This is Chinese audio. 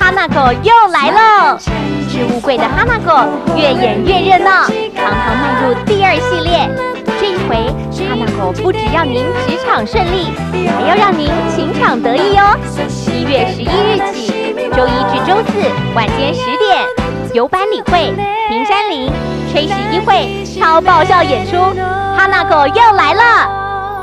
哈娜狗又来喽！置物柜的哈娜狗越演越热闹，堂堂迈入第2系列。这一回，哈娜狗不只要您职场顺利，还要让您情场得意哦！7月11日起，周1至周4晚间10点，有坂理惠、平山绫、吹石一会超爆笑演出，哈娜狗又来了！